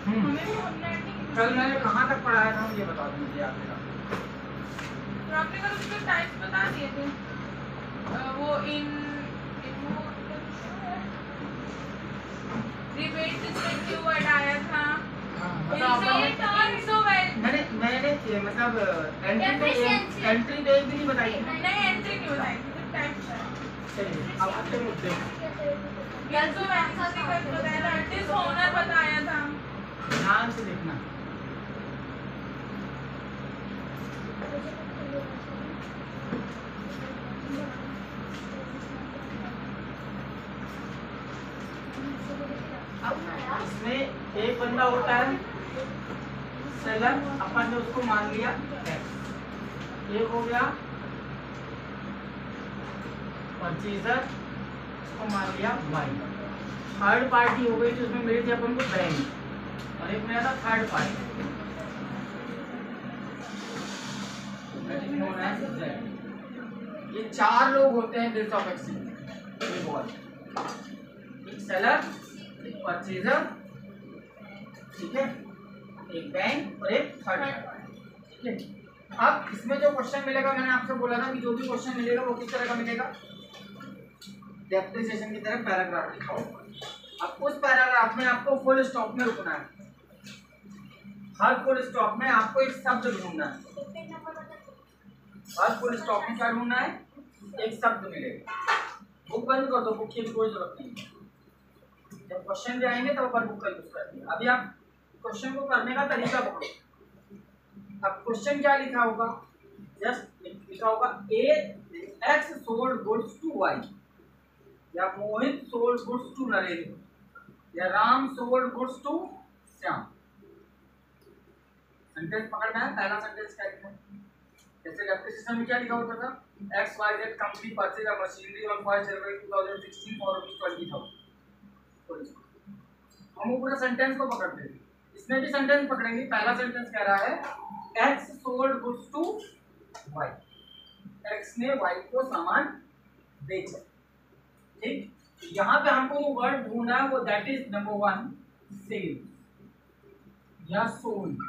हमें भी होमलैंड नहीं। कल मैंने कहाँ तक पढ़ाया था मुझे बता दो मुझे याद नहीं। तो आपने कल उसके टाइप्स बता दिए थे। वो इन वो डिबेट जिसमें क्यों वर्ड आया था। मैंने मतलब एंट्री तो एक भी नहीं बताई थी। नहीं एंट्री नहीं बताई थी, टाइप्स है। चलिए अब आते हैं मुद्दे पे। होनर बताया था। ध्यान से देखना। अब इसमें एक बंदा होता है सेलर, अपन ने उसको मान लिया एक्स। एक हो गया परचेजर, उसको मान लिया वाई। थर्ड पार्टी हो गई जो उसमें मिली थी अपन को बैंक, और एक मेरा था थर्ड पार्टी। ये चार लोग होते हैं बिल्स ऑफ एक्सचेंज। एक सेलर, एक परचेजर, ठीक है, एक बैंक और एक थर्ड पार्टी, ठीक है। अब इसमें जो क्वेश्चन मिलेगा, मैंने आपसे बोला था कि जो भी क्वेश्चन मिलेगा वो किस तरह का मिलेगा, डेप्रिसिएशन की तरह पैराग्राफ लिखा होगा। अब उस पैराग्राफ में आपको फुल स्टॉप में रुकना है। हर फुल स्टॉप में आपको एक शब्द ढूंढना है। हर फुल स्टॉप में क्या ढूंढना है, एक शब्द मिलेगा। बुक बंद कर दो, बुक की कोई जरूरत नहीं। जब क्वेश्चन भी आएंगे तब अपन बुक का यूज करेंगे। अभी आप क्वेश्चन को करने का तरीका पकड़ो। अब क्वेश्चन क्या लिखा होगा, जस्ट लिखा होगा ए X sold goods to Y, या Mohit sold goods to Narendra, या Ram sold goods to Shyam. Sentence पकड़ना है। पहला सेंटेंस क्या लिखा है, जैसे डेप्रिसिएशन में क्या लिखा होता था, X Y Z company purchase a machinery on 5 January 2016 for ₹20,000। हम वो पूरा सेंटेंस को पकड़ते हैं। इसमें भी सेंटेंस पकड़ेंगे। पहला सेंटेंस कह रहा है X sold goods to Y, X ने वाई को सामान बेचा, ठीक। यहाँ पे हमको जो वर्ड ढूंढना है वो दैट इज नंबर 1 सेल या सोल्ड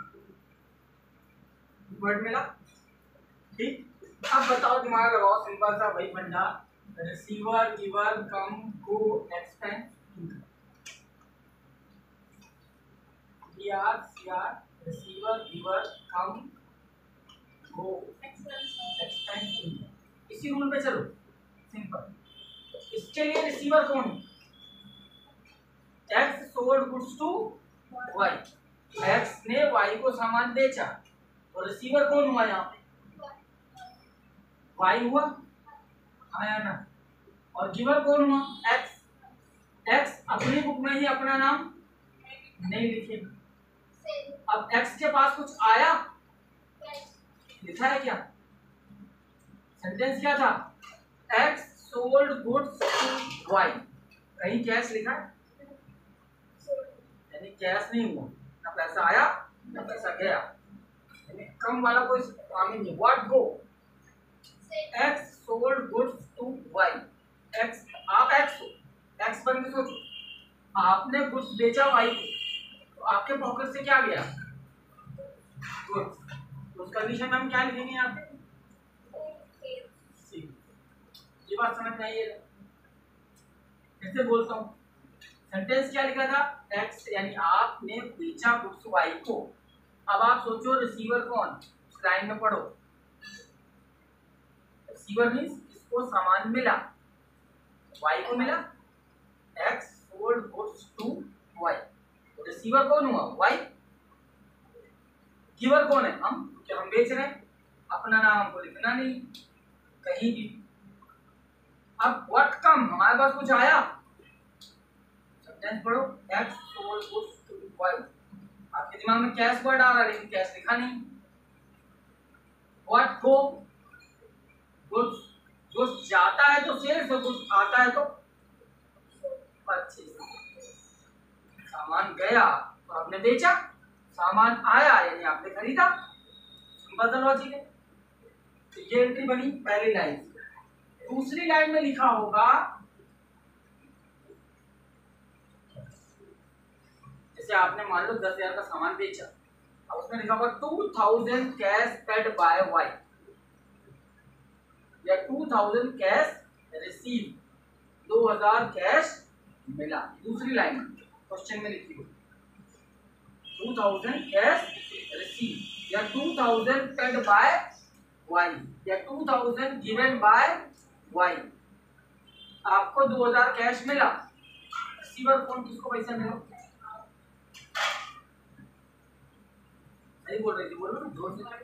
वर्ड मिला, ठीक। अब बताओ, दिमाग लगाओ, सिंपल सा वही फंडा, receiver giver come go expense receiver giver come go expense. इसी रूल पे चलो, सिंपल। इसके लिए रिसीवर कौन है, X sold goods to Y, X ने वाई को सामान बेचा, और रिसीवर कौन हुआ यहाँ पे, वाई हुआ, आया ना। और गिवर कौन हुआ, एक्स। एक्स अपनी बुक में ही अपना नाम नहीं लिखेगा। अब एक्स के पास कुछ आया, लिखा है क्या, सेंटेंस क्या था, X sold goods to Y, कहीं कैश लिखा है, यानी कैश नहीं हुआ, ना पैसा आया ना पैसा गया, यानी कम वाला कोई काम नहीं। What go, X sold goods to Y, X, आप एक्स बन के सोचो, आपने गुड्स बेचा वाई को, तो आपके पॉकेट से क्या गया, गुड्स। उस कंडीशन में हम क्या लिखेंगे यहाँ पे, ये बात समझ में आई है। फिर से बोलता हूँ, सेंटेंस क्या लिखा था, एक्स यानी आपने बेचा गुड्स वाई को। अब आप सोचो रिसीवर कौन, उस लाइन में पढ़ो, रिसीवर मींस किसको सामान मिला, वाई को मिला, X sold goods to Y, तो रिसीवर कौन हुआ, वाई। गिवर कौन है, हम, क्या हम बेच रहे हैं, अपना नाम हमको लिखना नहीं कहीं भी। अब व्हाट कम, हमारे पास कुछ आया, सेंटेंस पढ़ो, X sold goods to Y, आपके दिमाग में कैश वर्ड आ रहा है लेकिन कैश लिखा नहीं। व्हाट गो, गुड्स, गुड्स जाता है तो सेल्स, और गुड्स आता है तो परचेज। सामान गया तो आपने बेचा, सामान आया यानी आपने खरीदा, सिंपल सा लॉजिक है। तो ये एंट्री बनी पहली लाइन। दूसरी लाइन में लिखा होगा, जैसे क्या आपने मान लो 10,000 का सामान बेचा, अब उसमें लिखा हुआ 2000 कैश पेड बाय वाई या 2000 कैश रिसीव, 2000 कैश मिला। दूसरी लाइन क्वेश्चन में लिखी हुई 2000 कैश रिसीव या 2000 पेड बाय वाई या 2000 गिवन बाय वाई। आपको 2000 कैश मिला, रिसीवर कौन, किसको पैसा मिला? सही बोल रही थी, बोलो ना जोर से।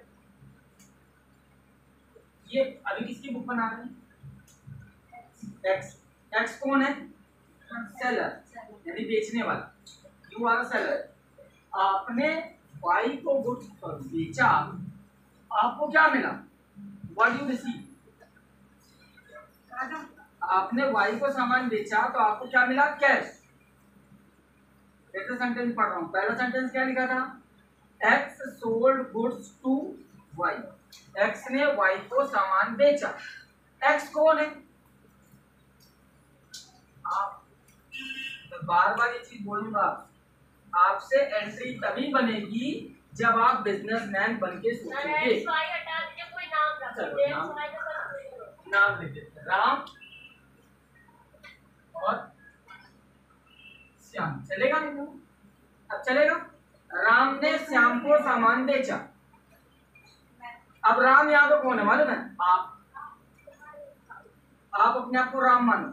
ये अभी किसकी बुक बना रहे हैं? एक्स। एक्स कौन है? सेलर, यानी बेचने वाला। You are seller. आपने वाई को गुड्स बेचा, आपको क्या मिला? What you receive? आपने वाई को सामान बेचा तो आपको क्या मिला? कैश। दूसरा सेंटेंस पढ़ रहा हूं। पहला सेंटेंस क्या लिखा था? X sold goods to Y, X ने वाई को सामान बेचा। एक्स कौन है? आप, बार बार ये चीज बोलूंगा, आपसे एंट्री तभी बनेगी जब आप बिजनेसमैन बन के सोचेंगे। नाम लिख देते, राम और श्याम। चलेगा? अब चलेगा। राम ने श्याम को सामान बेचा। अब राम यहाँ पे कौन है मालूम है? आप अपने आप को राम मानो।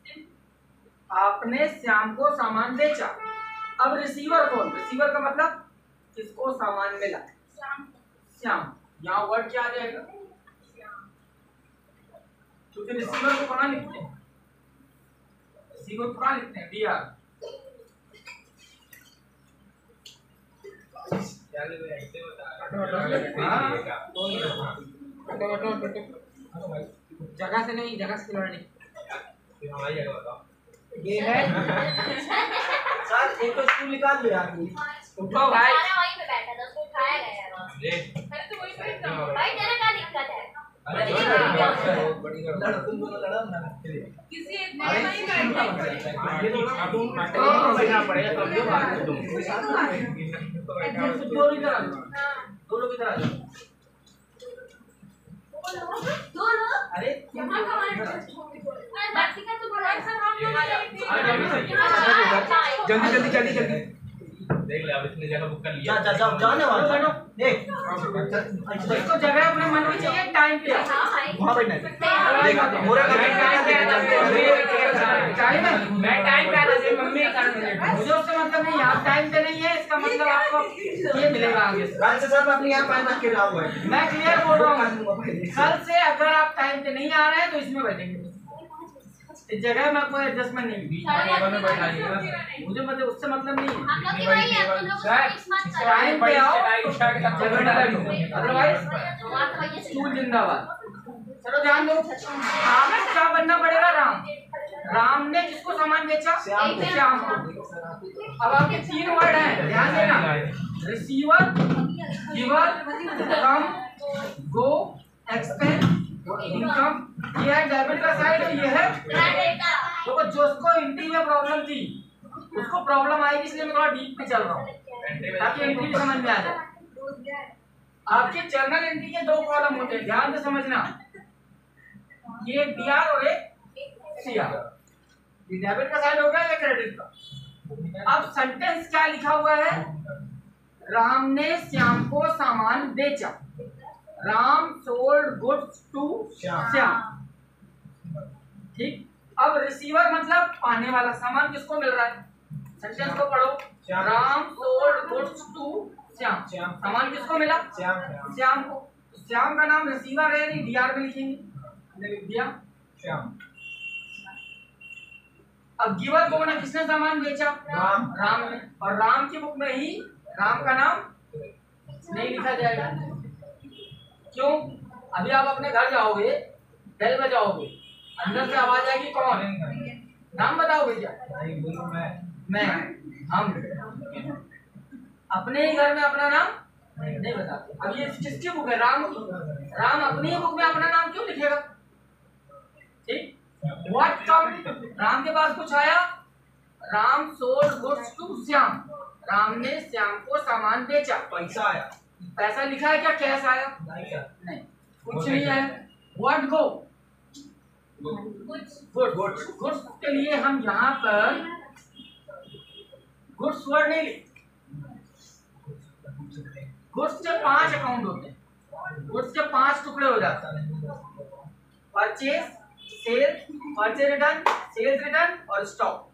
आपने श्याम को सामान बेचा। अब रिसीवर कौन? रिसीवर का मतलब किसको सामान मिला? श्याम। यहाँ वर्ड क्या आ जाएगा? क्योंकि रिसीवर को कहाँ लिखते हैं? रिसीवर को कहाँ लिखते हैं? डीआर। जगह से नहीं, जगह से खिलवाड़ी ये है। सर एक तो स्कूल निकाल दो यार। उठो भाई, वहीं पे बैठा था, उसको उठाया गया यार। अरे तो वही बैठ रहा हूं भाई तेरा क्या दिक्कत है? लड़ो, तुम दोनों लड़ो ना। किसी एक ने नहीं बैठा। ये तो बैठना पड़ेगा तो ये बात है। दो लोग इधर आ जाओ, दो लोग इधर आ जाओ। दो लोग अरे यहाँ का हमारे बाकी का तो बोला सर हम लोग जल्दी जल्दी जल्दी जल्दी देख ले, अब इसने जगह बुक कर लिया। जाने वाला बैठो। देख इसको जगह अपने मन में चाहिए, टाइम पे आओ। हाँ भाई वहां बैठना है। देख मोरे का टाइम है। मैं टाइम पे आता हूं, मम्मी का मुझे उससे मतलब नहीं, आप टाइम पे नहीं है, इसका मतलब आपको ये मिलेगा आगे से। कल से सर मैं अपने यहाँ पाए मत खेल रहा हूँ। मैं क्लियर बोल रहा हूँ, कल से अगर आप टाइम पे नहीं आ रहे हैं तो इसमें बैठेंगे। इस जगह में कोई एडजस्टमेंट नहीं, मुझे मतलब उससे मतलब नहीं है। हम लोग की वही है, तुम लोग मिक्स मत करो। टाइम पे आओ, जगह ना बैठो, अदरवाइज स्कूल जिंदाबाद। चलो ध्यान दो, आपको क्या बनना पड़ेगा? राम। राम ने किसको सामान बेचा? श्याम को। अब आपके तीन वर्ड हैं, ध्यान देना। Receiver, giver, come, go, expense, income. ये है डेबिट का साइड और ये है क्रेडिट का। देखो, जिसको एंट्री में प्रॉब्लम थी उसको प्रॉब्लम आएगी, इसलिए मैं थोड़ा डीप पे चल रहा हूँ ताकि एंट्री भी समझ में आ जाए। आपके जर्नल एंट्री के दो कॉलम होते हैं, ध्यान से समझना। ये एक बीआर और एक सीआर। ये डेबिट का साइड होगा, ये क्रेडिट का। अब सेंटेंस क्या लिखा हुआ है? राम ने श्याम को सामान बेचा। Ram sold goods to Shyam. ठीक। अब रिसीवर मतलब पाने वाला, सामान किसको मिल रहा है? सेंटेंस को पढ़ो। Ram sold goods to Shyam. सामान किसको मिला? श्याम को। श्याम का नाम रिसीवर है, नहीं डीआर में लिखेंगे, हमने लिख दिया श्याम। अब गिवर कौन है? किसने सामान बेचा? राम ने। और राम की बुक में ही राम का नाम नहीं लिखा जाएगा। क्यों? अभी आप अपने घर जाओगे, बेल बजाओगे, अंदर से आवाज आएगी, कौन? नाम बताओगे क्या? मैं, हम। अपने ही घर में अपना नाम नहीं बताते। अब ये किसकी बुक है? राम की। राम अपनी ही बुक में अपना नाम क्यों लिखेगा? ठीक। व्हाट कम? राम के पास कुछ आया, Ram sold goods to Shyam. Ram ने श्याम को सामान बेचा, पैसा आया पैसा लिखा है क्या, कैश आया? नहीं सर नहीं, कुछ नहीं है। व्हाट गो, गुड्स गुड्स के लिए हम यहाँ पर गुड्स वर्ड नहीं लिखते। गुड्स के 5 अकाउंट होते हैं, गुड्स के 5 टुकड़े हो जाते हैं, purchase, sale, purchase return, sales return और स्टॉक।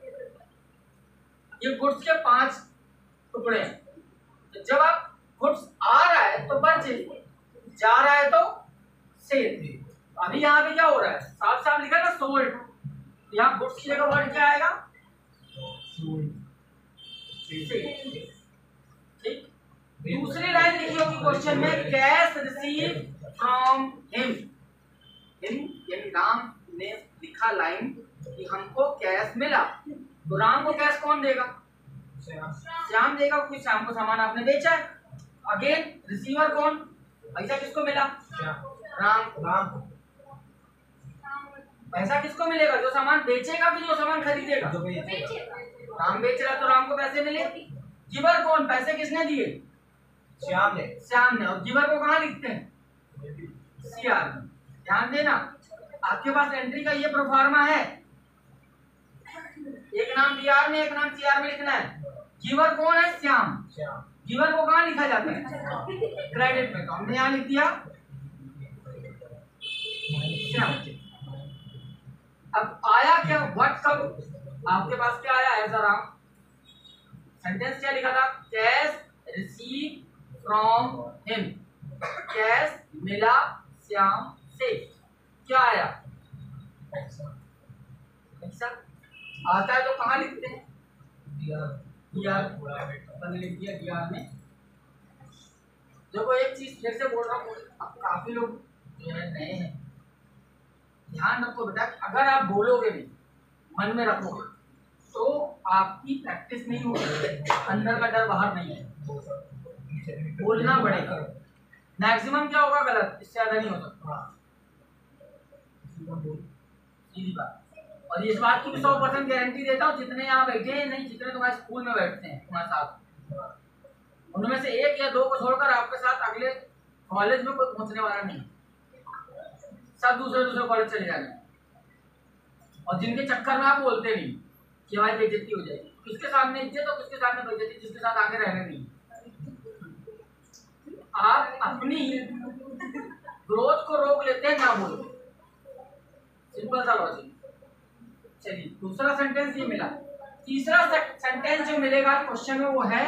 ये गुड्स के 5 टुकड़े हैं। तो जब आप गुड्स आ रहा है तो परचेज, जा रहा है तो सेल। अभी यहाँ पे क्या हो रहा है, साफ साफ लिखा है ना सोल्ड, यहाँ गुड्स की जगह वर्ड क्या आएगा, ठीक। दूसरी लाइन लिखी होगी क्वेश्चन में, cash receive from him. Him यानी राम ने लिखा लाइन कि हमको कैश मिला, तो राम को कैश कौन देगा, श्याम देगा, क्योंकि श्याम को सामान आपने बेचा है। अगेन रिसीवर कौन, पैसा किसको मिला, राम। राम पैसा किसको मिलेगा, जो सामान बेचेगा कि जो सामान खरीदेगा, जो भी राम बेच रहा तो राम को पैसे मिले। गिवर कौन, पैसे किसने दिए, श्याम ने श्याम ने। और गिवर को कहाँ लिखते हैं, सीआर में। ध्यान देना, आपके पास एंट्री का ये प्रोफार्मा है, एक नाम बीआर में एक नाम सीआर में लिखना है। गिवर कौन है, श्याम। श्याम गिवर को कहाँ लिखा जाता है, क्रेडिट में, तो हमने यहाँ लिख दिया श्याम। अब आया क्या, व्हाट कब, आपके पास क्या आया एज अ राम, सेंटेंस क्या लिखा था, cash receive from him, cash मिला श्याम से, क्या आया, पैसा। आता है तो कहाँ लिखते हैं, मैंने लिख दिया डीआर में। देखो एक चीज फिर से बोल रहा हूँ, अब काफी लोग जो है नए हैं, ध्यान रखो बेटा, अगर आप बोलोगे भी, मन में रखोगे, तो आपकी प्रैक्टिस नहीं होगी, अंदर का डर बाहर नहीं है, बोलना पड़ेगा। मैक्सिमम क्या होगा गलत, इससे ज्यादा नहीं हो सकता, सीधी बात। और इस बात की भी 100% गारंटी देता हूँ, जितने यहाँ बैठे हैं, नहीं जितने तुम्हारे स्कूल में बैठते हैं तुम्हारे साथ, उनमें से 1 या 2 को छोड़कर आपके साथ अगले कॉलेज में कोई पहुंचने वाला नहीं, सब दूसरे कॉलेज चले जाएंगे। और जिनके चक्कर में आप बोलते नहीं कि हमारी बेइज्जती हो जाएगी, किसके सामने इज्जत और किसके सामने बेइज्जती, जिसके साथ आगे रहने नहीं। आप अपनी ग्रोथ को रोक लेते हैं ना बोल, सिंपल सा लॉजिक। चलिए दूसरा सेंटेंस ये मिला, तीसरा सेंटेंस जो मिलेगा क्वेश्चन में वो है,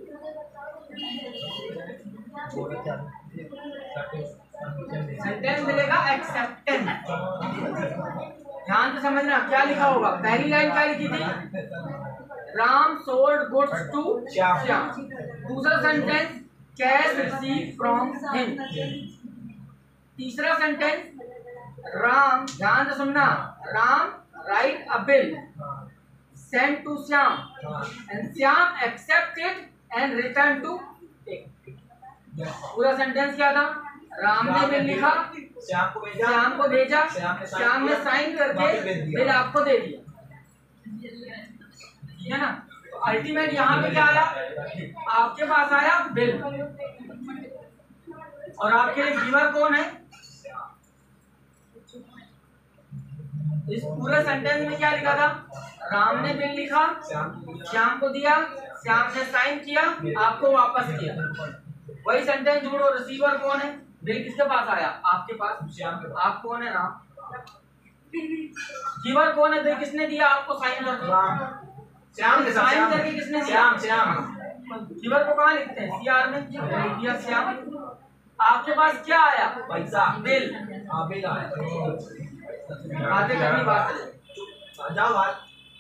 सेंटेंस मिलेगा एक्सेप्टेंस। ध्यान से समझना क्या लिखा होगा, पहली लाइन क्या लिखी थी, Ram sold goods to Shyam. दूसरा sentence, cash receive from him. तीसरा सेंटेंस, राम, ध्यान से सुनना, Ram write a bill sent to Shyam and Shyam accepted and returned to it। पूरा सेंटेंस क्या था, राम ने बिल लिखा, श्याम को भेजा, श्याम ने साइन करके बिल आपको दे दिया, ठीक है ना। तो अल्टीमेट यहाँ पे क्या आया, आपके पास आया बिल, और आपके लिए गिवर कौन है, इस पूरे सेंटेंस में क्या लिखा था, राम ने बिल लिखा, श्याम को दिया, श्याम ने साइन किया, आपको वापस किया। वही सेंटेंस जोड़ो, रिसीवर कौन है, बिल किसके पास आया, आपके पास, आप कौन है, राम। गिवर कौन है, बिल किसने दिया आपको, साइन करके, श्याम ने साइन करके किसने दिया, श्याम। गिवर को कहाँ लिखते हैं, सीआर में, दिया श्याम। आपके पास क्या आया, पैसा, बिल, बिल आया। बातें करनी, बात जाओ बात।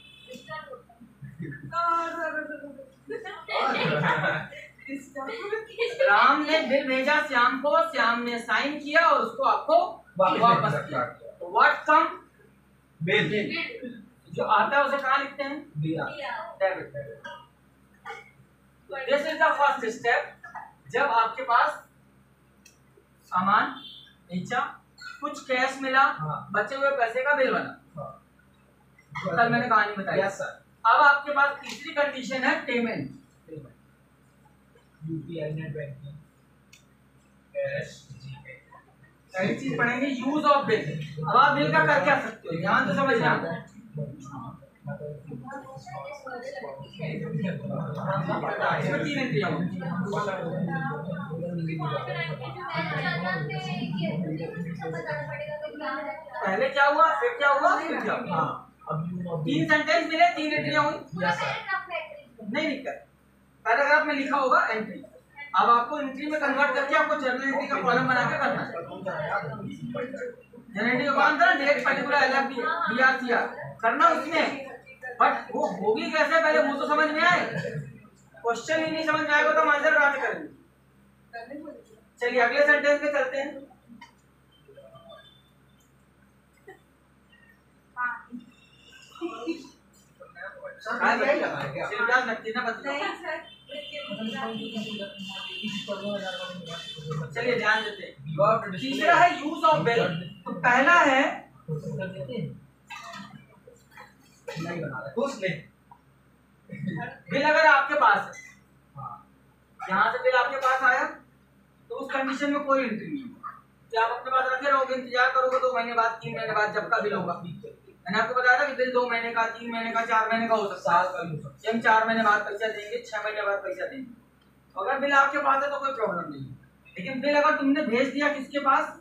राम ने बिल भेजा श्याम को, श्याम ने साइन किया और उसको आपको वापस किया। तो व्हाट कम, बिल। जो आता है उसे कहाँ लिखते हैं, debit. This is the first step. जब आपके पास सामान बेचा, कुछ कैश मिला, बचे हुए पैसे का बिल बना, कल मैंने कहानी बताई। अब आपके पास तीसरी कंडीशन है payment. UPI net banking cash GPay पहली चीज पढ़ेंगे यूज ऑफ बिल। अब आप बिल का कर क्या सकते हो, ध्यान से समझना। इसमें 3 एंट्रियां होंगी। पहले क्या हुआ, फिर क्या हुआ, फिर क्या हुआ। अब यूज ऑफ 3 सेंटेंस मिले, 3 एंट्रियां हुई। नहीं लिखकर पैराग्राफ में लिखा होगा एंट्री। अब आपको एंट्री में कन्वर्ट करके आपको जर्नल एंट्री का कॉलम बना के करना है। जर्नल एंट्री का कॉलम था डेट पर्टिकुलर एलएफडी बीआरसीआर करना उसमें, बट वो होगी कैसे पहले वो तो समझ में आए। क्वेश्चन ही नहीं समझ में आएगा तो हम आंसर कहाँ से करेंगे। चलिए अगले सेंटेंस पे चलते हैं। चलिए ध्यान देते हैं। तीसरा है यूज ऑफ बिल। तो पहला है बिल अगर आपके पास है, यहाँ से बिल आपके पास आया तो उस कंडीशन में कोई एंट्री नहीं है कि आप अपने पास रखे रहोगे, इंतजार करोगे 2 महीने बाद 3 महीने बाद जब का बिल होगा। मैंने आपको बताया था कि बिल 2 महीने का, 3 महीने का, 4 महीने का हो सकता है। हम 4 महीने बाद पैसा देंगे, 6 महीने बाद पैसा देंगे। अगर बिल आपके पास है तो कोई प्रॉब्लम नहीं है। लेकिन बिल अगर तुमने भेज दिया किसके पास,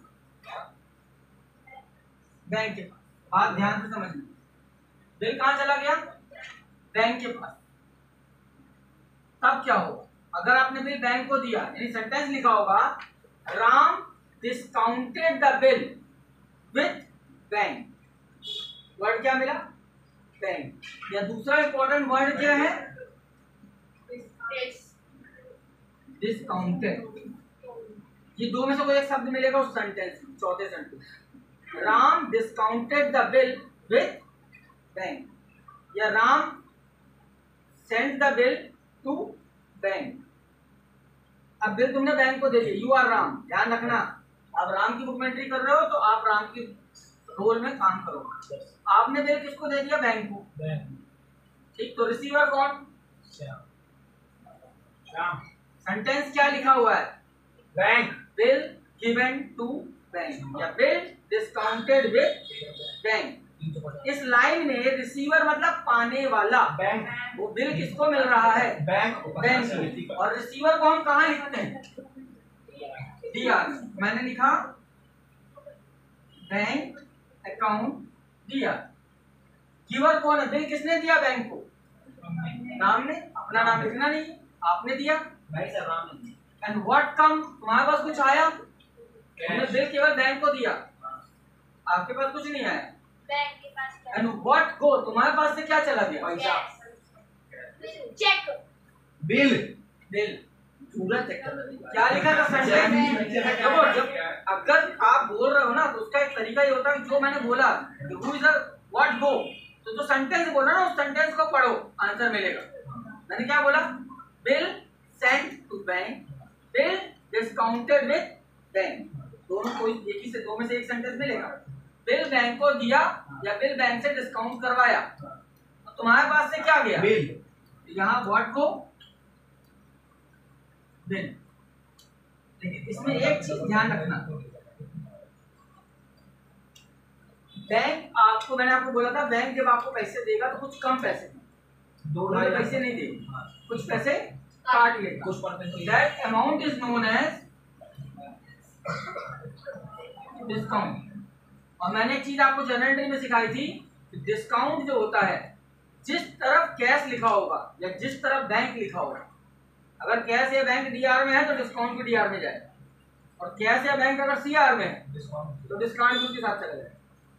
बैंक के पास, बात ध्यान से समझना। बिल कहाँ चला गया, बैंक के पास। तब क्या होगा, अगर आपने बिल बैंक को दिया, यानी सेंटेंस लिखा होगा Ram discounted the bill with bank. Word क्या मिला, बैंक। या दूसरा इंपॉर्टेंट वर्ड क्या है, डिस्काउंटेड। ये 2 में से कोई एक शब्द मिलेगा उस सेंटेंस में, चौथे सेंटेंस। Ram discounted the bill with bank, या Ram send the bill to bank. अब बिल तुमने बैंक को दे दिया, यू आर राम। ध्यान रखना, आप राम की बुक में एंट्री कर रहे हो तो आप राम की रोल में काम करो। आपने बिल किसको दे दिया, बैंक को। ठीक, तो रिसीवर कौन, श्याम। सेंटेंस क्या लिखा हुआ है, bank bill given to bank, या बिल डिस्काउंटेड विथ बैंक। इस लाइन में रिसीवर मतलब पाने वाला, बैंक। वो बिल किसको मिल रहा है, बैंक को। और रिसीवर को हम कहाँ लिखते हैं, डीआर। मैंने लिखा बैंक अकाउंट डीआर। गिवर कौन है, बिल किसने दिया बैंक को, राम ने। अपना नाम लिखना नहीं, आपने दिया, राम ने। एंड व्हाट कम, तुम्हारे पास कुछ आया, तुमने बिल केवल बैंक को दिया, आपके पास कुछ नहीं आया। एंड व्हाट गो, तुम्हारे पास से क्या चला गया, पैसा, चेक, बिल। बिल क्या लिखा था सेंटेंस। देखो, जब अगर आप बोल रहे हो ना तो उसका एक तरीका ये होता है, जो मैंने बोला हु इज व्हाट गो, तो जो सेंटेंस बोला ना उस सेंटेंस को पढ़ो, आंसर मिलेगा। मैंने क्या बोला, bill sent to bank, bill discounted with bank. दोनों कोई एक ही से, 2 में से एक सेंटेंस मिलेगा। बिल बैंक को दिया या बिल बैंक से डिस्काउंट करवाया, तो तुम्हारे पास से क्या गया, बिल। यहाँ व्हाट को बिल। लेकिन इसमें एक चीज ध्यान रखना, बैंक आपको, मैंने आपको बोला था बैंक जब आपको पैसे देगा तो कुछ कम पैसे, 2 पैसे नहीं देगा, कुछ पैसे काट लेगा, कुछ percent. That amount is known as discount. और मैंने एक चीज आपको जनरल एंट्री में सिखाई थी, डिस्काउंट जो होता है, जिस तरफ कैश लिखा होगा या जिस तरफ बैंक लिखा होगा, अगर कैश या बैंक डीआर में है तो डिस्काउंट भी डीआर में जाए, और कैश या बैंक अगर सीआर में है तो डिस्काउंट भी उसके साथ चला जाए।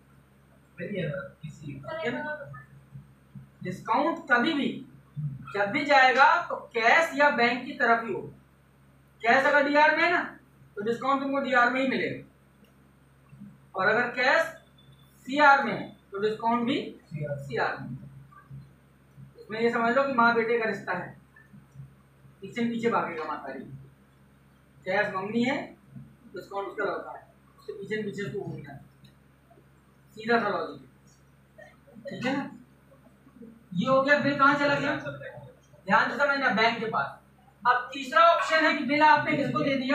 डिस्काउंट कभी भी जब भी जाएगा तो कैश या बैंक की तरफ ही हो। कैश अगर डीआर में है ना तो डिस्काउंट तुमको डीआर में ही मिलेगा, और अगर कैश सीआर में है तो डिस्काउंट भी सीआर में। इसमें ये समझ लो कि माँ बेटे का रिश्ता है, पीछे पीछे भागेगा माता जी। कैश मम्मी है, डिस्काउंट उसका लड़का है, उसके पीछे पीछे उसको घूमना है, सीधा सा लॉजिक, ठीक है ना। ये हो गया, बिल कहाँ चला गया, ध्यान से समझना, बैंक के पास। अब तीसरा ऑप्शन है कि बिल आपने किसको दे दिया,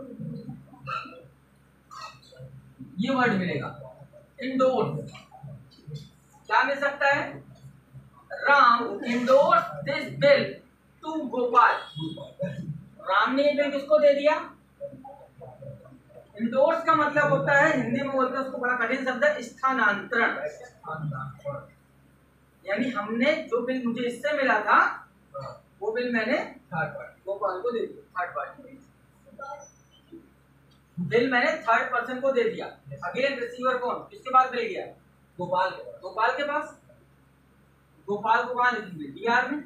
ये वर्ड मिलेगा इंडोर्स। क्या मिल सकता है, Ram endorse this bill to Gopal. Ram ने ये बिल किसको दे दिया, इंडोर्स का मतलब होता है, हिंदी में बोलते हैं उसको, बड़ा कठिन शब्द है, स्थानांतरण। यानी हमने जो बिल मुझे इससे मिला था वो बिल मैंने गोपाल को दे दिया, थर्ड पार्टी बिल मैंने थर्ड पर्सन को दे दिया। अगेन रिसीवर कौन, किसके पास बिल गया, गोपाल के पास। गोपाल के पास। गोपाल को कहाँ लिखेंगे, डीआर में।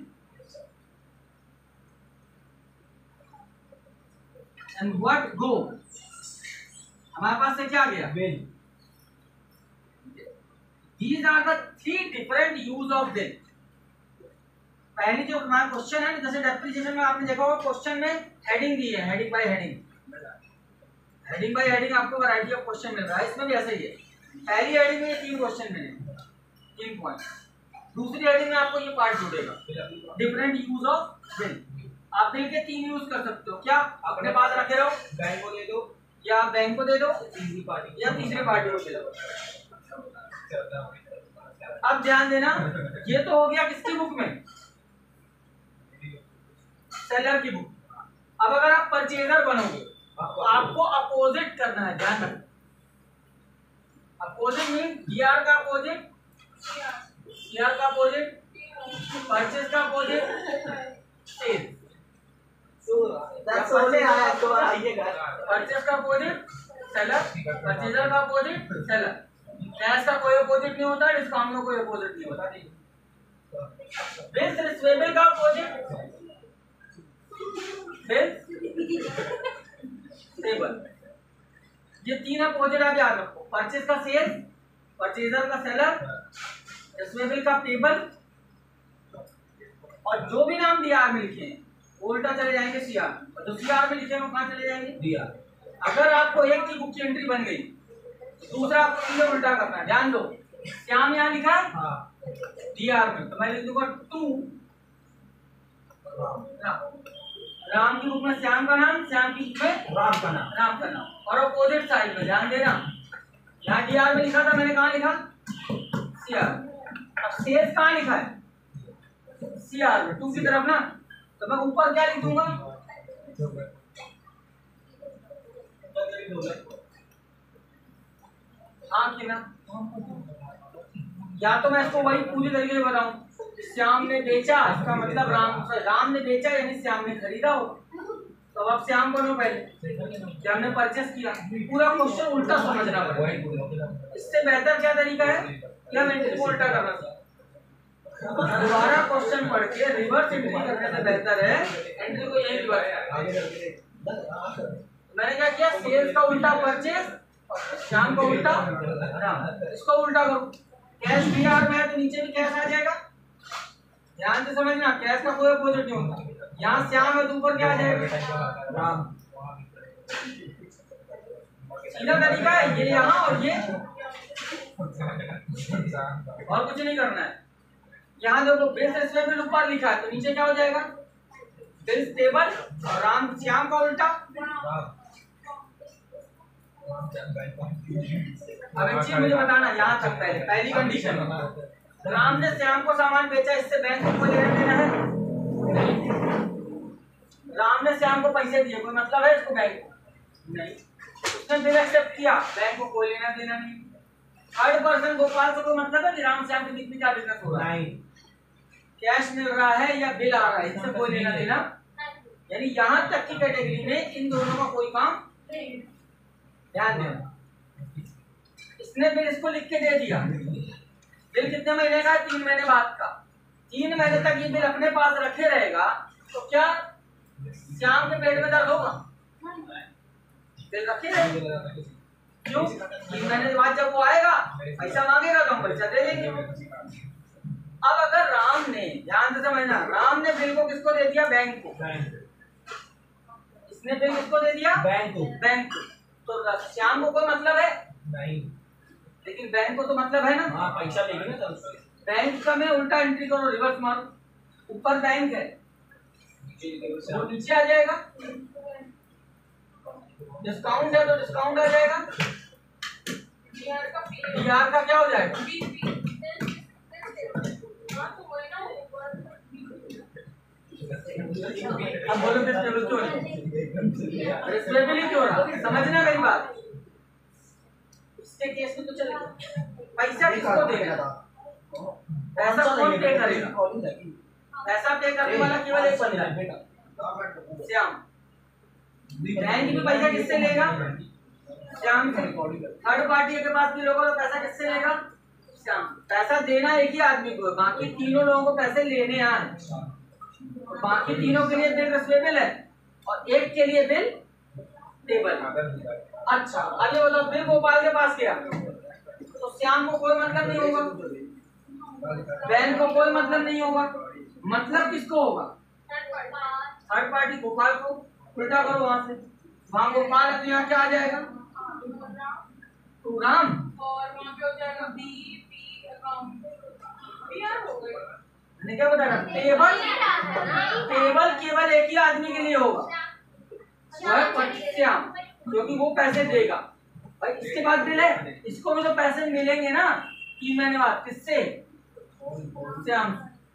एंड व्हाट गो, हमारे पास से क्या गया, bill. These are the three different use of bill। पहले जो हमारा क्वेश्चन है, जैसे डेप्रिसिएशन में आपने देखा होगा क्वेश्चन में हेडिंग दी है, heading by heading. Heading by heading आपको वैरायटी ऑफ क्वेश्चन मिल रहा है, इसमें भी ऐसा ही है। पहली हेडिंग में ये 3 क्वेश्चन मिलेंगे, 3 पॉइंट। दूसरी हेडिंग में आपको ये पार्ट जुड़ेगा, डिफरेंट यूज ऑफ बिल। आप बिल के 3 यूज कर सकते हो, क्या अपने पास रखे रहो, बैंक को दे दो, या बैंक को दे दो, तीसरी पार्टी या तीसरी पार्टी को दे दो। अब ध्यान देना, ये तो हो गया किसकी बुक में, सेलर की बुक। अब अगर आप परचेजर बनोगे तो आपको अपोजिट करना है, ध्यान रखना। अपोजिट मीन डीआर का अपोजिट, सीआर का अपोजिट, परचेज का अपोजिट, सेल। परचेज का अपोजिट सेलर, परचेजर का अपोजिट सेलर। कैश का कोई अपोजिट नहीं होता, डिस्काउंट का कोई अपोजिट नहीं होता। बिल्स रिसीवेबल का अपोजिट टेबल। ये 3 अपोजिट आप याद रखो, परचेज का सेल, परचेजर का सेलर, रिसीवेबल का टेबल। और जो भी नाम डीआर में लिखे हैं वो उल्टा चले जाएंगे सीआर, और जो सीआर में लिखे हैं वो कहाँ चले जाएंगे, डीआर। अगर आपको एक की बुक की एंट्री बन गई तो दूसरा आपको सीधे उल्टा करना है। ध्यान दो, श्याम यहाँ लिखा है डीआर में, तो मैं लिख दूंगा टू राम की बुक में श्याम का नाम, श्याम की बुक में राम का नाम, राम का नाम। और अपोजिट साइड में ध्यान देना, यहाँ डीआर में लिखा था, मैंने कहाँ लिखा, सीआर। अब सेल्स कहाँ लिखा है, सीआर में, टू की तरफ ना, तो मैं ऊपर क्या लिख दूंगा, हाँ कि ना। या तो मैं इसको वही पूरी तरीके से बताऊं, श्याम ने बेचा, इसका मतलब राम ने बेचा यानी श्याम ने खरीदा हो। तो अब श्याम बनो पहले, श्याम ने परचेस किया। पूरा क्वेश्चन उल्टा समझना पड़ेगा। इससे बेहतर क्या तरीका है कि हम एंट्री को उल्टा करना चाहिए। दोबारा क्वेश्चन पढ़ के रिवर्स एंट्री करने से बेहतर है एंट्री को यही रिवर्स। मैंने क्या किया, सेल्स का उल्टा परचेस, श्याम का उल्टा राम। इसको उल्टा करो, कैश डीआर में है तो नीचे भी कैश आ जाएगा। ध्यान से समझना, कैश का कोई अपोजिट नहीं होता। यहाँ श्याम है तो ऊपर क्या आ जाएगा, राम। सीधा तरीका है ये, यहाँ और ये, और कुछ नहीं करना है। यहाँ देखो बेस रिसीवेबल ऊपर लिखा है तो नीचे क्या हो जाएगा, बिल्स टेबल, और राम श्याम का उल्टा। अब एक चीज मुझे बताना यहाँ तक, पहली कंडीशन, राम ने श्याम को सामान बेचा, इससे बैंक को कोई लेना देना है, राम ने श्याम को पैसे दिए, कोई मतलब है इसको बैंक को नहीं। उसने बिल एक्सेप्ट किया, बैंक को कोई लेना देना नहीं। थर्ड पर्सन गोपाल को कोई मतलब है कि राम श्याम के बीच में क्या बिजनेस हो रहा है, कैश मिल रहा है या बिल आ रहा है, इससे कोई लेना देना। यानी यहाँ तक की कैटेगरी में इन दोनों का कोई काम नहीं। ध्यान देना, इसने बिल इसको लिख के दे दिया, बिल कितने महीने का है, 3 महीने बाद का। 3 महीने तक ये बिल अपने पास रखे रहेगा तो क्या श्याम के पेट में दर्द होगा, बिल रखे रहेगा। क्यों, 3 महीने बाद जब वो आएगा पैसा मांगेगा तो हम पैसा दे देंगे। अब अगर राम ने, ध्यान से समझना, राम ने बिल को किसको दे दिया, बैंक को। इसने बिल किसको दे दिया, बैंक को। बैंक को। तो श्याम को कोई मतलब है नहीं, लेकिन बैंक को तो मतलब है ना, हाँ पैसा लेंगे ना। बैंक का में उल्टा एंट्री करो, रिवर्स मारो, ऊपर बैंक है, वो नीचे आ जाएगा। डिस्काउंट है तो डिस्काउंट आ जाएगा। डीआर का पी डीआर का क्या हो जाएगा? पी हाँ तो वही ना ऊपर अब बोलो डिस्टेबल क्यों है? डिस्टेबल ही क्यों रहा? समझना मेरी बात। इसके केस में तो चलेगा। पैसा किसको देगा? पैसा कौन पे करेगा? पैसा पे करने वाला केवल एक बंदा है, श्याम। बैंक भी पैसा किससे लेगा? श्याम से। थर्ड पार्टी के पास भी लोगों को पैसा किससे लेगा? श्याम। पैसा देना एक ही आदमी को, बाकी तीनों लोगों को पैसे लेने आए। बाकी तीनों के लिए बिल रिसीवेबल है और एक के लिए बिल टेबल। अच्छा, अब ये बताओ बिल गोपाल के पास गया तो श्याम को कोई मतलब नहीं होगा, बैंक को कोई मतलब नहीं होगा। मतलब किसको होगा? थर्ड पार्टी गोपाल को। उल्टा करो वहां से, वहां गोपाल है तो यहाँ क्या आ जाएगा? टू राम। और वहाँ पे हो जाएगा बी पी अकाउंट डीआर हो गई। मैंने क्या बताया? टेबल टेबल केवल एक ही आदमी के लिए होगा, वो है श्याम, क्योंकि वो पैसे देगा। भाई इसके बाद बिल है, इसको भी तो पैसे मिलेंगे ना 3 महीने बाद। किससे? श्याम।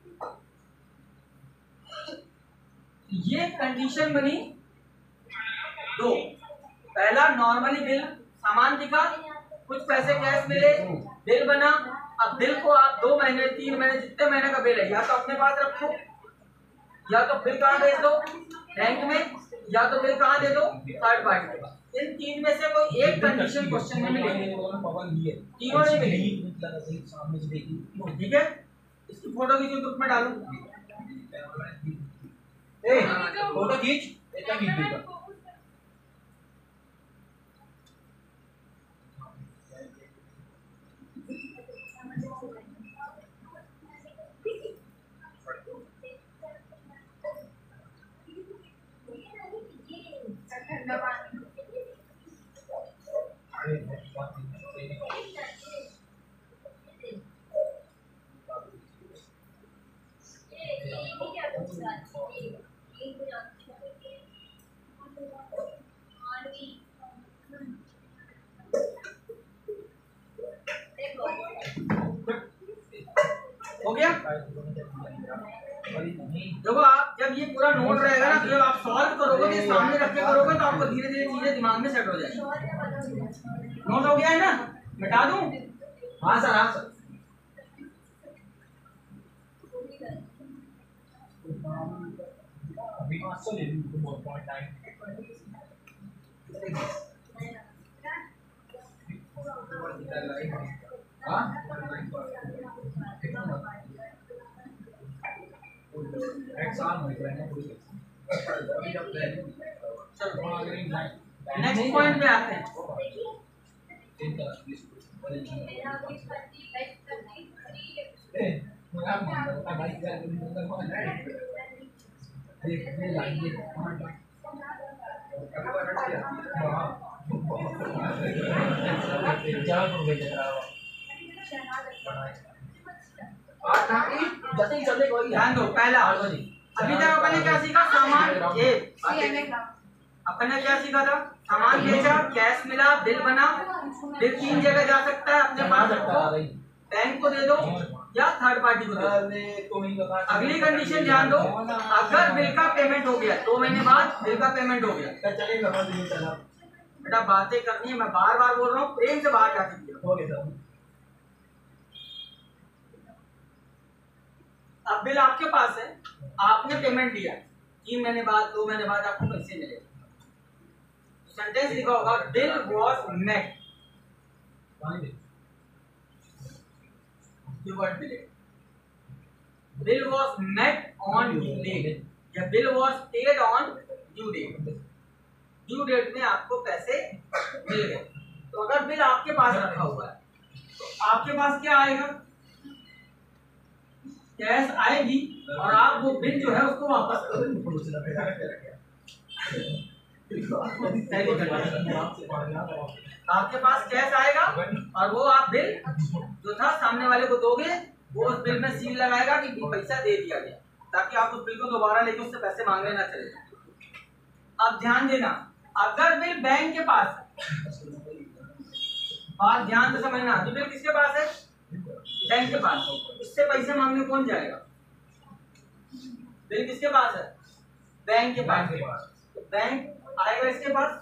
ये कंडीशन बनी दो। पहला नॉर्मली बिल सामान दिखा, कुछ पैसे कैश मिले, बिल बना। अब बिल को आप 2 महीने 3 महीने जितने महीने का बिल है या तो अपने पास रखो, या तो बिल कहाँ भेज दो? बैंक में, या तो बिल कहाँ दे दो? थर्ड पार्टी के पास। इन 3 में से कोई एक कंडीशन क्वेश्चन में मिलेगी, तीनों नहीं मिलेगी। ठीक है, इसकी फोटो खींचो, ग्रुप में डालो। फोटो खींच, इतना खींच देगा। ठंडा पानी हो गया? देखो आप जब ये पूरा नोट रहेगा ना, जब आप सॉल्व करोगे तो सामने रख के करोगे तो आपको धीरे धीरे चीजें दिमाग में सेट हो जाएगी। नोट हो गया है ना? मिटा दूं? हाँ सर, हाँ सर। अभी 500 ले लूँ, 4.9। हाँ? नेक्स्ट पॉइंट पे आते हैं। ध्यान दो, पहला अभी तक अपन ने क्या सीखा? सामान अपन ने क्या सीखा था? सामान बेचा, कैश मिला, बिल बना। बिल 3 जगह जा सकता है, अपने पास रखो, बैंक को दे दो या थर्ड पार्टी को दे दो। अगली कंडीशन ध्यान दो, अगर बिल का पेमेंट हो गया 2 महीने बाद, बिल का पेमेंट हो गया। बेटा बातें करनी है, मैं बार बार बोल रहा हूँ, प्रेम से बाहर जाके। अब बिल आपके पास है, आपने पेमेंट दिया, 3 महीने बाद 2 महीने बाद आपको पैसे मिले। सेंटेंस लिखा होगा bill was met. Bill was met on due date या bill was paid on due date. Due date में आपको पैसे मिल गए। तो अगर बिल आपके पास रखा हुआ है तो आपके पास क्या आएगा? कैश आएगी और आप वो बिल जो है उसको वापस आपके पास कैश आएगा और वो आप बिल जो था सामने वाले को दोगे, वो उस बिल में सील लगाएगा कि पैसा दे दिया गया। ताकि आप उस बिल को दोबारा लेके उससे पैसे मांगने ना चले। अब ध्यान देना, अगर बिल बैंक के पास है, बात ध्यान से समझना, तो बिल किसके पास है? बैंक के पास। इससे पैसे मांगने कौन जाएगा? बिल किसके पास है? बैंक के पास। तो बैंक आएगा इसके पास।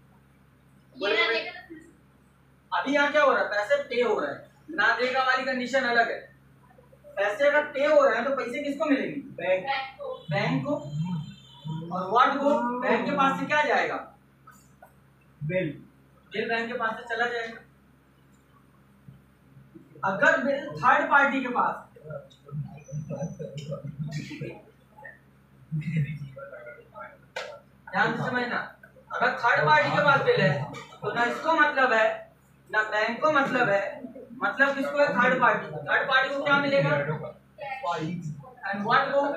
अभी यहाँ क्या हो रहा है? पैसे पे हो रहा है, ना देगा वाली कंडीशन अलग है। पैसे अगर पे हो रहे हैं तो पैसे किसको मिलेंगे? बैंक को। और व्हाट को? बैंक के पास से क्या जाएगा? बिल बैंक के पास से चला जाएगा। अगर बिल थर्ड पार्टी के पास, ध्यान से समझना, अगर थर्ड पार्टी के पास बिल है तो ना इसको मतलब है ना बैंक को मतलब है, मतलब किसको है? Third party. थर्ड पार्टी को क्या मिलेगा? एंड व्हाट को?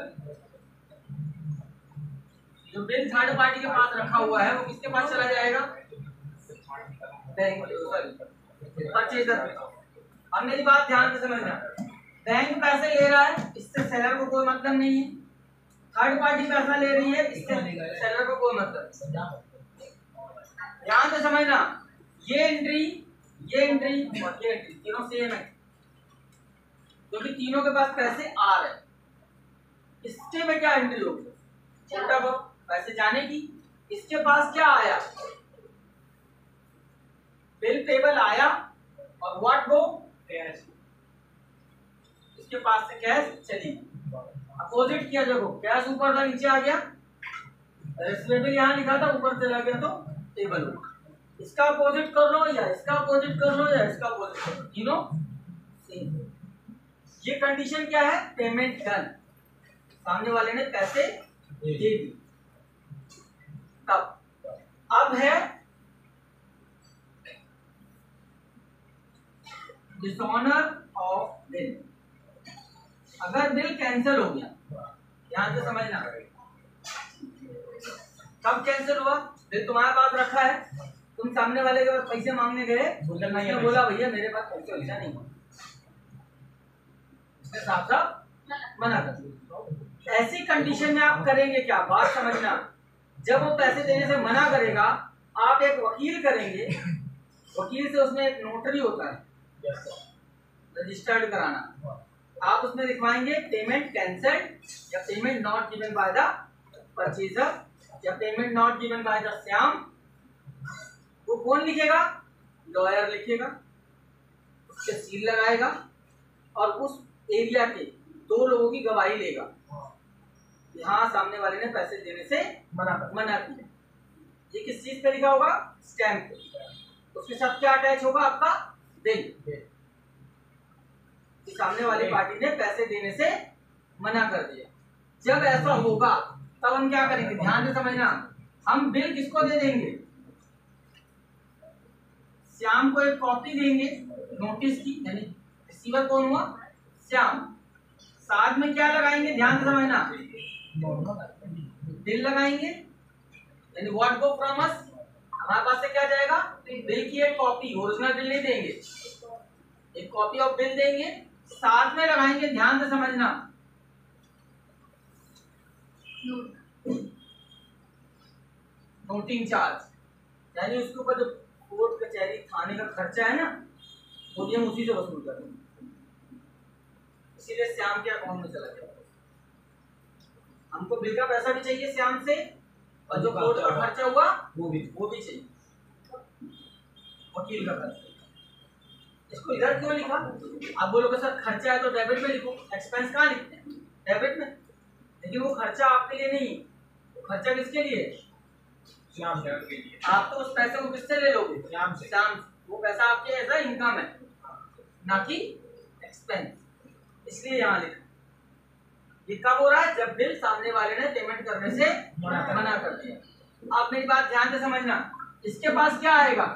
जो बिल थर्ड पार्टी के पास रखा हुआ है वो किसके पास चला जाएगा? Bank, sorry purchaser. अब मेरी बात ध्यान से समझना, बैंक पैसे ले रहा है, इससे सेलर को कोई मतलब नहीं है। थर्ड पार्टी पैसा ले रही है, इससे सेलर को कोई मतलब नहीं। ध्यान से समझना, ये एंट्री और ये एंट्री तीनों सेम है, क्योंकि तीनों के पास पैसे आ रहे हैं। इसके में क्या एंट्री होगी? छोटा वो पैसे जाने की। इसके पास क्या आया? बिल पेबल आया और व्हाट गो? कैश। इसके पास से कैश चली। अपोजिट किया, देखो कैश ऊपर था नीचे आ गया, रिसीवेबल यहाँ लिखा था ऊपर चला गया तो टेबल हो। इसका अपोजिट कर लो या इसका अपोजिट कर लो या इसका अपोजिट कर लो, तीनों सेम। ये कंडीशन क्या है? पेमेंट डन, सामने वाले ने पैसे दे दिए। तब अब है डिसऑनर ऑफ बिल। अगर बिल कैंसिल हो गया, ध्यान से समझना, कब कैंसिल हुआ? बिल तुम्हारे पास रखा है, तुम सामने वाले के पास पैसे मांगने गए, उसने बोला भैया मेरे पास पैसे वैसा नहीं, उसने साफ साफ मना कर दिया। ऐसी कंडीशन में आप करेंगे क्या? बात समझना, जब वो पैसे देने से मना करेगा, आप एक वकील करेंगे, वकील से उसमें एक नोटरी होता है रजिस्टर्ड कराना, आप उसमें लिखवाएंगे पेमेंट कैंसल्ड या payment not given by the purchaser या payment not given by the Shyam. वो कौन लिखेगा? लॉयर लिखेगा, उसके सील लगाएगा और उस एरिया के 2 लोगों की गवाही लेगा, यहाँ सामने वाले ने पैसे देने से मना किया। ये किस चीज पे लिखा होगा? स्टैम्प पे। उसके साथ क्या अटैच होगा? आपका बिल। सामने वाली पार्टी ने पैसे देने से मना कर दिया। जब ऐसा होगा तब हम क्या करेंगे? ध्यान से समझना, हम बिल किसको दे देंगे? श्याम को एक कॉपी देंगे नोटिस की, यानी रिसीवर कौन हुआ? श्याम। साथ में क्या लगाएंगे? ध्यान से समझना, बिल लगाएंगे, यानी व्हाट गो फ्रॉम अस। हमारे पास से क्या जाएगा? बिल की एक कॉपी, ओरिजिनल बिल नहीं देंगे, एक कॉपी ऑफ बिल देंगे, साथ में लगाएंगे, ध्यान से समझना, नोटिंग चार्ज, यानी उसके ऊपर जो कोर्ट कचहरी थाने का खर्चा है ना, वो भी हम उसी से वसूल करेंगे। इसीलिए श्याम के अकाउंट में चला गया। हमको बिल का पैसा भी चाहिए श्याम से, और जो कोर्ट का खर्चा हुआ वो भी चाहिए, वकील का खर्चा। इसको इधर क्यों लिखा? आप बोलोगे सर खर्चा है तो डेबिट में लिखो, एक्सपेंस कहाँ लिखते हैं? डेबिट में। लेकिन वो खर्चा आपके लिए नहीं, वो खर्चा किसके लिए? श्याम के लिए। आप तो उस पैसे को किससे ले लोगे? श्याम से। वो पैसा आपके एज अ इनकम है, ना कि एक्सपेंस, इसलिए यहाँ लिखा। ये कब हो रहा है? जब बिल सामने वाले ने पेमेंट करने से मना कर दिया। आप मेरी बात ध्यान से समझना, इसके पास क्या आएगा?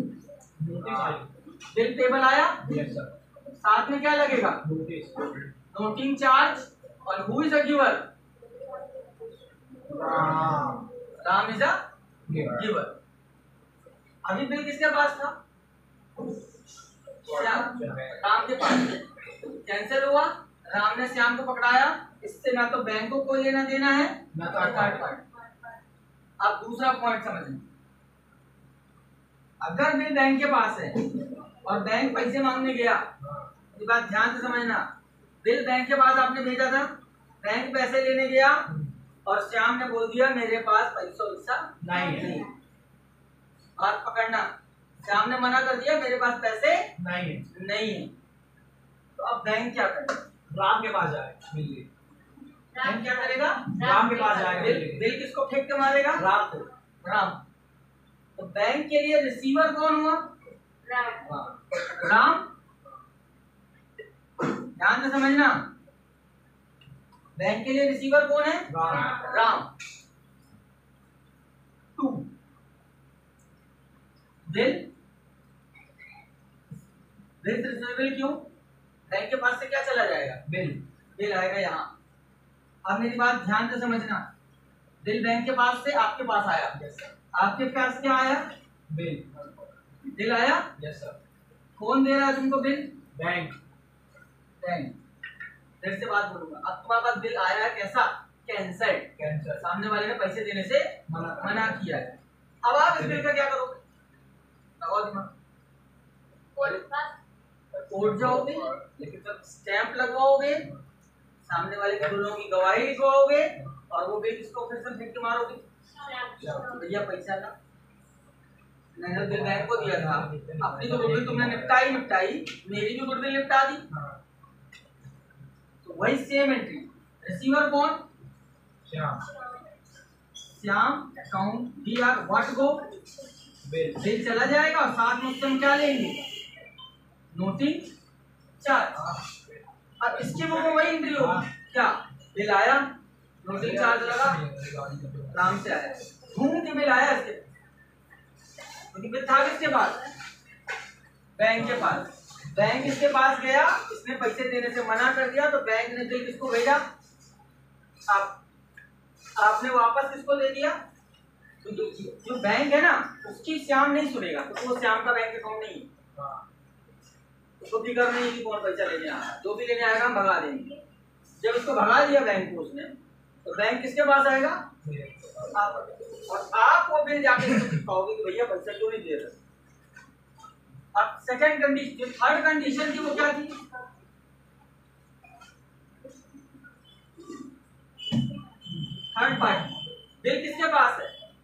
बिल पेबल आया, साथ में क्या लगेगा? Noting charge. और who is a giver? Ram is a giver. अभी बिल किसके पास था? श्याम। राम के पास। कैंसिल हुआ, राम ने श्याम को पकड़ाया, इससे ना तो बैंक को कोई लेना देना है ना ना थर्ड पार्टी। अब दूसरा पॉइंट समझना, अगर बिल बैंक के पास है और बैंक पैसे मांगने गया, ये बात ध्यान से समझना, बिल बैंक के पास आपने भेजा था, बैंक पैसे लेने गया और श्याम ने बोल दिया मेरे पास पैसा नहीं है। हाथ पकड़ना, श्याम ने मना कर दिया मेरे पास पैसे नहीं है। नहीं है, तो अब बैंक क्या करेगा? राम के पास जाएगा बिल ले। बैंक क्या करेगा? राम के पास जाएगा बिल बिल ले। बिल किसको फेंक के मारेगा? राम को। राम। तो बैंक के लिए रिसीवर कौन हुआ? राम। ध्यान से समझना, बैंक के लिए रिसीवर कौन है? Ram. Ram. To bill, bill receivable क्यों? बैंक के पास से क्या चला जाएगा? बिल। बिल आएगा यहाँ। अब मेरी बात ध्यान से समझना, बिल बैंक के पास से आपके पास आया, यस सर। आपके पास क्या आया? बिल। बिल आया। Yes sir. कौन दे रहा है तुमको बिल? बैंक। बैंक। फिर से बात बोलूंगा, अब तुम्हारे पास बिल आया है, कैसा? कैंसल्ड। कैंसर। सामने वाले ने पैसे देने से मना किया है। अब आप इस बिल का क्या करोगे? लगाओ दिमाग। कोर्ट जाओगे, लेकिन जब स्टैंप लगवाओगे, सामने वाले के दोनों की गवाही लिखवाओगे और वो बिल किसको फिर से फेंक के मारोगे? भैया पैसा ना, मैंने बिल बैंक को दिया था, अपनी तो गुडविल तुमने निपटाई, मेरी भी गुडविल निपटा दी। तो वही सेम एंट्री, रिसीवर कौन? Shyam. Shyam. Account we are what go? Bill. Bill चला जाएगा और साथ में उससे हम क्या लेंगे? Noting charge. अब इसके मुंह में वही एंट्री होगी, क्या? बिल आया, नोटिंग चार्ज लगा, राम से आया, घूम के बिल आया इसके, क्योंकि बिल था किसके पास? बैंक के पास। बैंक इसके पास गया, इसने पैसे देने से मना कर दिया, तो बैंक ने बिल किसको भेजा? आपने वापस किसको दे दिया? तो जो बैंक है ना, उसकी श्याम नहीं सुनेगा, तो वो श्याम का बैंक अकाउंट नहीं है, उसको फिक्र नहीं कि कौन पैसा लेने आया, जो भी लेने आएगा हम भगा देंगे। जब इसको भगा दिया बैंक को उसने, तो बैंक किसके पास आएगा? और आप वो बिल जाके इसको चिपकाओगे कि भैया पैसा क्यों नहीं दे रहे। अब सेकंड कंडीशन, जो थर्ड कंडीशन थी वो क्या थी? Third party. बिल किसके पास है?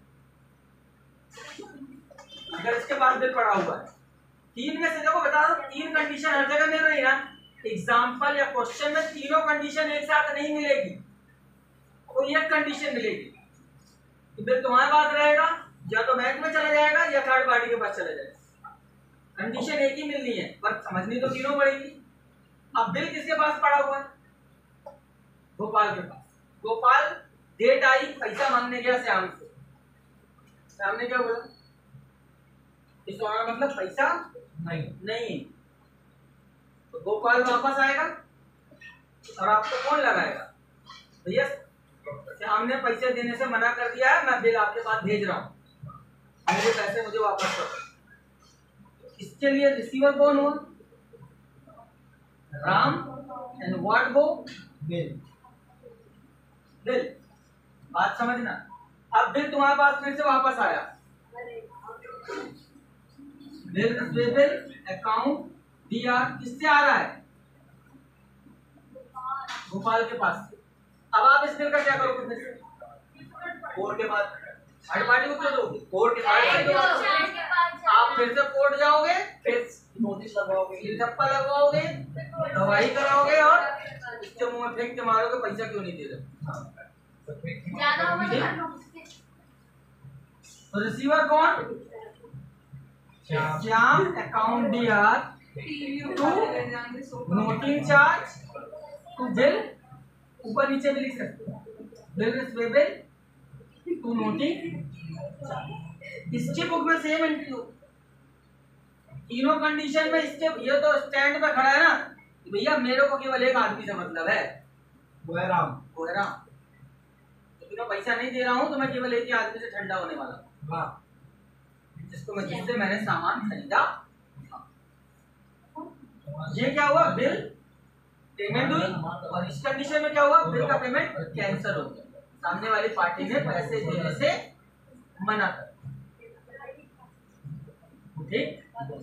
अगर इसके पास बिल पड़ा हुआ है, तीन में से देखो बता दो, तीन कंडीशन हर जगह मिल रही है ना। एग्जाम्पल या क्वेश्चन में तीनों कंडीशन एक साथ नहीं मिलेगी, कोई एक कंडीशन मिलेगी। तो बिल तुम्हारे पास रहेगा, या तो बैंक में चला जाएगा या थर्ड पार्टी के पास चला जाएगा। कंडीशन एक ही मिलनी है, पर समझनी तो तीनों पड़ेगी। अब बिल किसके पास पड़ा हुआ है? गोपाल के पास। गोपाल डेट आई, पैसा मांगने गया श्याम से, श्याम ने क्या बोला? इस मतलब पैसा नहीं। तो गोपाल वापस आएगा और आपको कौन लगाएगा? भैया श्याम ने पैसे देने से मना कर दिया है, मैं बिल आपके पास भेज रहा हूँ, मेरे पैसे मुझे वापस करो। इसके लिए रिसीवर कौन हुआ? Ram. And what go? Bill. Bill. बात समझना, अब बिल तुम्हारे पास फिर से वापस आया, बिल रिसीवेबल अकाउंट DR किससे आ रहा है? गोपाल के पास से। अब आप इस बिल का क्या करोगे? फिर से कोर्ट के पास, थर्ड पार्टी को क्यों दोगे? कोर्ट के पास आप फिर से कोर्ट जाओगे, फिर नोटिस लगवाओगे, फिर धप्पा लगवाओगे, गवाही कराओगे और इसके मुंह में फेंक के मारोगे पैसा क्यों नहीं दे रहे। तो रिसीवर कौन? Shyam. Account DR to noting charge to bill, ऊपर नीचे भी लिख सकते हो, बिल रिसीवेबल टू नोटिंग। इसकी बुक में सेम एंट्री हो, तीनों कंडीशन में। इसके ये तो स्टैंड पे खड़ा है ना, भैया मेरे को केवल एक आदमी से मतलब है, वो है राम। वो है राम। तो मैं पैसा नहीं दे रहा हूँ, तो मैं केवल एक ही आदमी से ठंडा होने वाला हूँ, जिससे मैंने सामान खरीदा। ये क्या हुआ? बिल पेमेंट हुई और इस कंडीशन में क्या हुआ, बिल का पेमेंट कैंसिल हो गया, सामने वाली पार्टी ने पैसे देने से मना कर, ठीक।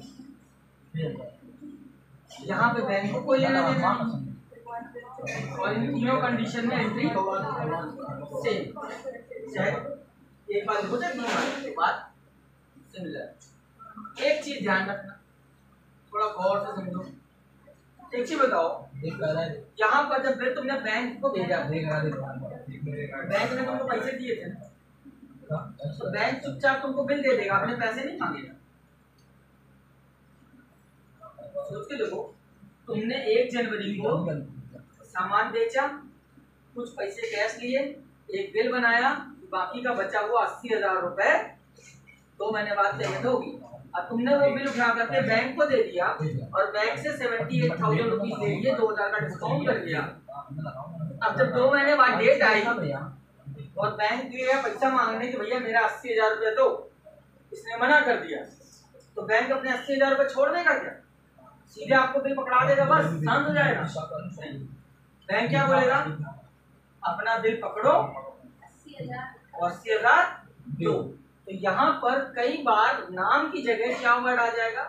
यहाँ पे बैंक को कोई लेना देना नहीं और इन तीनों कंडीशन में एंट्री सेम। एक बात हो जाए, तीन बात सिमिलर। एक चीज ध्यान रखना, थोड़ा गौर से समझो। एक चीज बताओ, यहाँ पर जब बिल तुमने बैंक को भेजा, बैंक ने तुमको पैसे दिए थे, तो बैंक चुपचाप तुमको बिल दे देगा, अपने पैसे नहीं मांगेगा। सोच के देखो, तुमने 1 जनवरी को सामान बेचा, कुछ पैसे कैश लिए, एक बिल बनाया, बाकी का बचा हुआ 80,000 रुपए 2 महीने बाद पेमेंट होगी। अब तुमने वो बिल उठा करके बैंक को दे दिया और बैंक से 78,000 रुपीज ले लिए, 2,000 का डिस्काउंट कर दिया। अब जब 2 महीने बाद डेट आई और बैंक दिया पैसा मांगने कि भैया मेरा 80,000 रुपया दो, इसने मना कर दिया, तो बैंक अपने 80,000 रुपये छोड़ देगा क्या? सीधे आपको बिल पकड़ा देगा, बस शांत हो जाएगा। बैंक क्या बोलेगा, अपना बिल पकड़ो और 80,000 दो। तो यहाँ पर कई बार नाम की जगह क्या वर्ड आ जाएगा,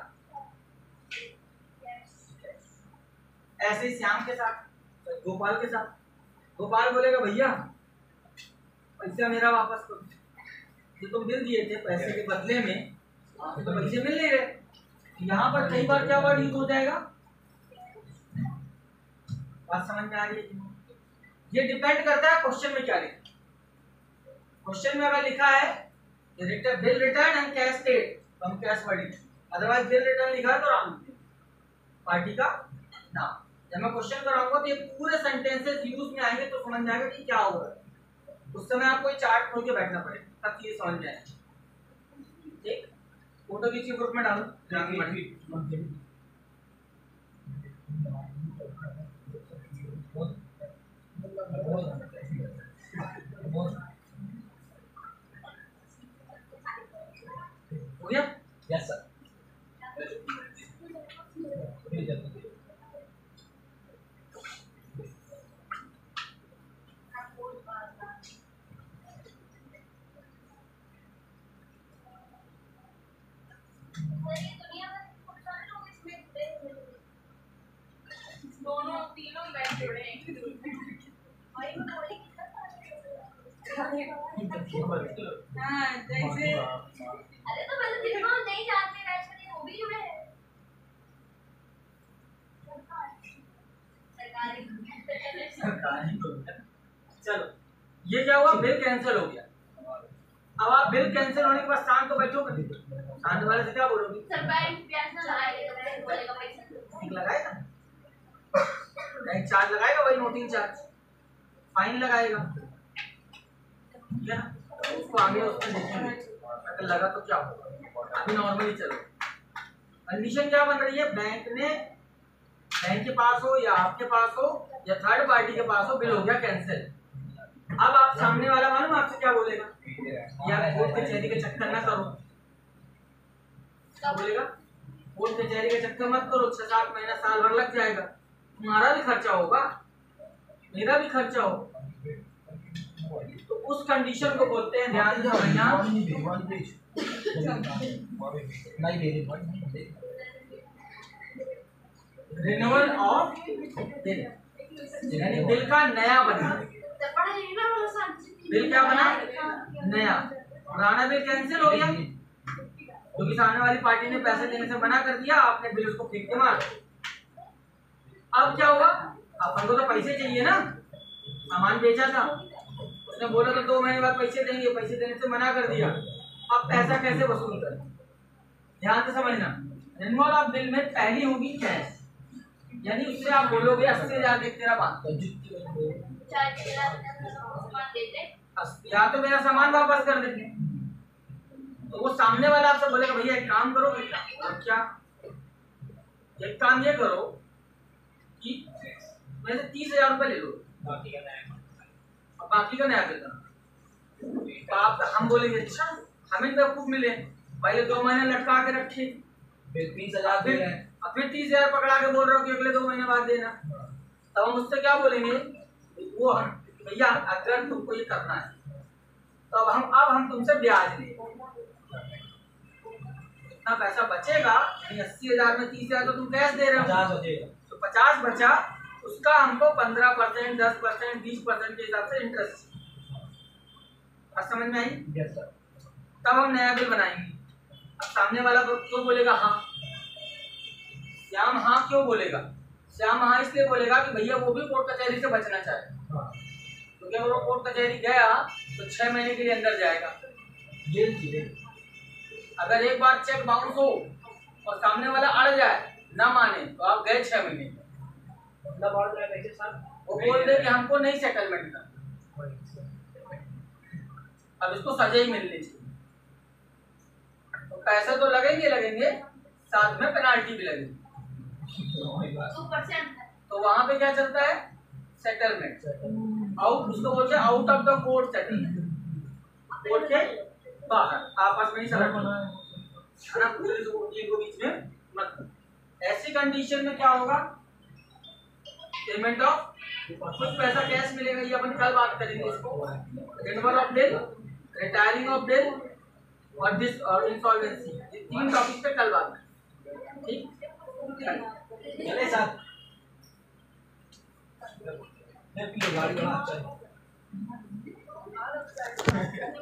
ऐसे ही श्याम के साथ, गोपाल के साथ, गोपाल बोलेगा भैया पैसा मेरा वापस करो, जो तुम बिल दिए थे पैसे के बदले में, तो पैसे मिल नहीं रहे। यहाँ पर कई बार क्या वर्ड यूज हो जाएगा, बात समझ में आ रही है? ये डिपेंड करता है क्वेश्चन में क्या लिखा। क्वेश्चन में अगर लिखा है bill return and cash paid, तो हम cash word, otherwise bill return लिखा है तो राम पार्टी का नाम। जब मैं क्वेश्चन कराऊंगा तो ये पूरे सेंटेंसेस यूज में आएंगे, तो समझ जाएगा कि क्या हो रहा है। उस समय आपको ये चार्ट खोल के बैठना पड़ेगा, तब चीजें समझ में आएगी, ठीक। फोटो खींच ग्रुप में डालो। हो गया? Yes sir. दोनों तीनों बैंक जुड़े हैं एक ग्रुप में। हाँ जैसे अरे तो मतलब जिनको नहीं जानते वैसे वो भी जुड़े हैं। चलो, ये क्या हुआ, बिल कैंसिल हो गया। अब आप बिल कैंसिल होने के बाद शांत तो बैठोगे, शांत वाले से क्या बोलोगे, सर बैंक ब्याज ना लगाएगा, तो बैंक बोलेगा पैसा लगाएगा, बैंक चार्ज लगाएगा, वही नोटिंग चार्ज, फाइन लगाएगा, ठीक है ना। उसको आगे उसमें देखेंगे अगर लगा तो क्या होगा। अभी नॉर्मली चलो, कंडीशन क्या बन रही है, बैंक के पास हो या आपके पास हो या थर्ड पार्टी के पास हो, बिल हो गया कैंसिल। अब आप सामने वाला मालूम आपसे क्या बोलेगा, यार कोर्ट कचहरी के चक्कर ना करो, क्या बोलेगा, कोर्ट कचहरी के चक्कर मत करो, 6-7 महीना साल भर लग जाएगा, तुम्हारा भी खर्चा होगा, मेरा भी खर्चा हो। तो उस कंडीशन को बोलते हैं, ध्यान से समझना, रिन्यूअल ऑफ बिल, यानी बिल का नया बनना। बिल क्या बना, नया। पुराना बिल कैंसिल हो गया क्योंकि सामने वाली पार्टी ने पैसे देने से मना कर दिया, आपने बिल उसको फेंक के मार। अब क्या हुआ, अपन को तो पैसे चाहिए ना, सामान बेचा था, उसने बोला तो 2 महीने बाद पैसे देंगे, पैसे देने से मना कर दिया, अब पैसा कैसे वसूल करें। ध्यान से समझना, रिन्यूअल ऑफ बिल में पहली होगी कैश, यानी उससे आप बोलोगे 80,000 दे तेरा बात, या तो मेरा सामान वापस कर देंगे। तो वो सामने वाला आपसे बोलेगा भैया एक काम करो, अब क्या, एक काम ये करो कि वैसे 30,000 रुपये ले लो, बाकी का नया बिल करना। आप हम बोलेंगे अच्छा हमें बेवकूफ मिले, पहले 2 महीने लटका के रखे, फिर 30,000 फिर 30,000 पकड़ा के बोल रहे हो कि अगले 2 महीने बाद देना, तब हम उससे क्या बोलेंगे, वो भैया अगर तुमको ये करना है तो अब हम तुमसे ब्याज लें, इतना पैसा बचेगा, 80,000 में 30,000 तो तुम कैश दे रहे हो, 50 बचेगा, तो 50 बचा, उसका हमको 15%, 10%, 20% के हिसाब से इंटरेस्ट। बात समझ में आई? Yes sir. तब हम नया बिल बनाएंगे। अब सामने वाला क्यों बोलेगा हाँ? श्याम हाँ क्यों बोलेगा? श्याम हाँ इसलिए बोलेगा कि भैया वो भी कोर्ट कचहरी से बचना चाहे, हाँ, क्योंकि अगर वो कोर्ट कचहरी गया तो 6 महीने के लिए अंदर जाएगा। जेल की जेल। अगर एक बार चेक बाउंस हो और सामने वाला अड़ जाए, ना माने, तो आप गए 6 महीने। मतलब और क्या कैसे सर? वो बोल दे कि हमको नहीं सेटलमेंट का, अब इसको सजा ही मिलनी चाहिए। तो पैसे तो लगेंगे, साथ में पेनाल्टी भी लगेगी। 2%। तो वहां पे क्या चलता है? सेटलमेंट। आउट, उसको बोलते हैं out of the court settlement, court के बाहर, आपस में ही सलट है ना, पुलिस वकील को बीच में मत। ऐसी कंडीशन में क्या होगा? पेमेंट ऑफ कुछ पैसा कैश मिलेगा, ये अपन कल बात करेंगे इसको। Renewal of bill, retiring of bill और दिस और इंसॉल्वेंसी, ये 3 टॉपिक पे कल बात करेंगे। ठीक, चले साथ। गाड़ी बना अच्छा है।